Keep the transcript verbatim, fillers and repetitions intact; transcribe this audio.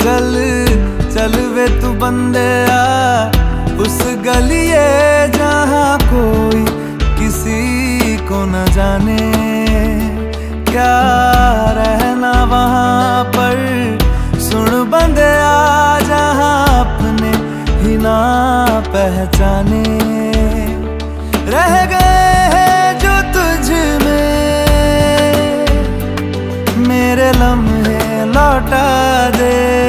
चल चल वे तू बंदे आ उस गलिए जहाँ कोई किसी को न जाने, क्या रहना वहाँ पर। सुन बंदे आ जहाँ अपने ही ना पहचाने, रह गए हैं जो तुझ में मेरे लम्हे लौटा दे।